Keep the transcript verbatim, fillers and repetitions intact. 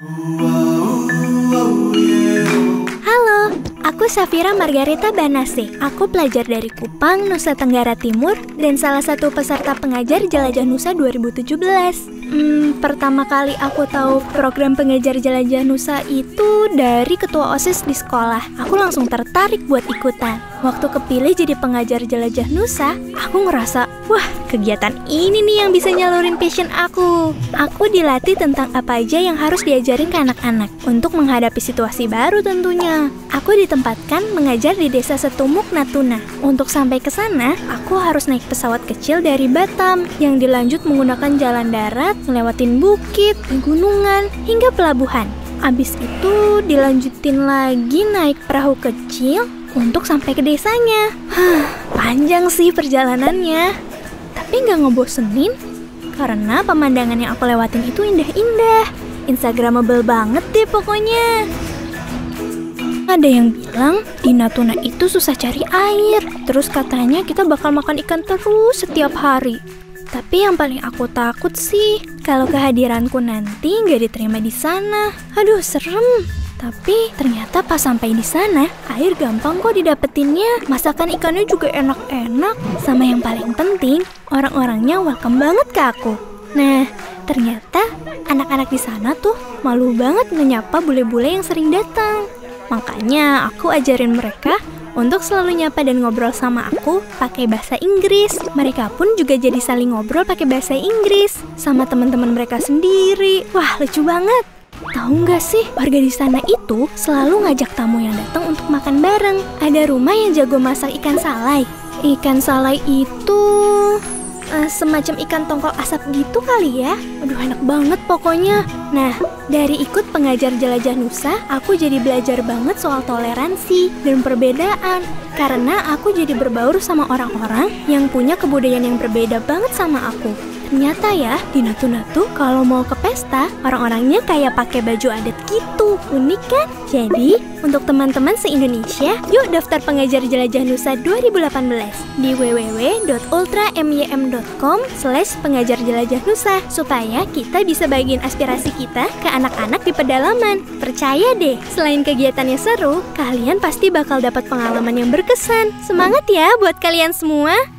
Halo, aku Safira Margareta Banase. Aku pelajar dari Kupang, Nusa Tenggara Timur, dan salah satu peserta pengajar Jelajah Nusa dua ribu tujuh belas. Hmm, pertama kali aku tahu program pengajar Jelajah Nusa itu dari ketua OSIS di sekolah. Aku langsung tertarik buat ikutan. Waktu kepilih jadi pengajar Jelajah Nusa, aku ngerasa, wah, kegiatan ini nih yang bisa nyalurin passion aku. Aku dilatih tentang apa aja yang harus diajarin ke anak-anak untuk menghadapi situasi baru tentunya. Aku ditempatkan mengajar di Desa Setumuk, Natuna. Untuk sampai ke sana, aku harus naik pesawat kecil dari Batam yang dilanjut menggunakan jalan darat, ngelewatin bukit, gunungan, hingga pelabuhan. Abis itu dilanjutin lagi naik perahu kecil untuk sampai ke desanya. Huh, panjang sih perjalanannya, tapi nggak ngebosenin karena pemandangan yang aku lewatin itu indah-indah, instagramable banget deh pokoknya. Ada yang bilang di Natuna itu susah cari air, terus katanya kita bakal makan ikan terus setiap hari. Tapi yang paling aku takut sih kalau kehadiranku nanti nggak diterima di sana. Aduh, serem. Tapi ternyata pas sampai di sana, air gampang kok didapetinnya. Masakan ikannya juga enak-enak. Sama yang paling penting, orang-orangnya welcome banget ke aku. Nah, ternyata anak-anak di sana tuh malu banget menyapa bule-bule yang sering datang. Makanya aku ajarin mereka untuk selalu nyapa dan ngobrol sama aku pakai bahasa Inggris. Mereka pun juga jadi saling ngobrol pakai bahasa Inggris sama teman-teman mereka sendiri. Wah, lucu banget. Tahu nggak sih, warga di sana itu selalu ngajak tamu yang datang untuk makan bareng. Ada rumah yang jago masak ikan salai. Ikan salai itu uh, semacam ikan tongkol asap gitu kali ya. Aduh, enak banget pokoknya. Nah, dari ikut pengajar Jelajah Nusa, aku jadi belajar banget soal toleransi dan perbedaan. Karena aku jadi berbaur sama orang-orang yang punya kebudayaan yang berbeda banget sama aku. Ternyata ya, di Natuna tuh kalau mau ke pesta, orang-orangnya kayak pakai baju adat gitu. Unik kan? Jadi, untuk teman-teman se-Indonesia, yuk daftar pengajar Jelajah Nusa dua ribu delapan belas di w w w dot ultra m y m dot com slash pengajar jelajah nusa supaya kita bisa bagiin aspirasi kita ke anak-anak di pedalaman. Percaya deh, selain kegiatannya seru, kalian pasti bakal dapat pengalaman yang berkesan. Semangat ya buat kalian semua!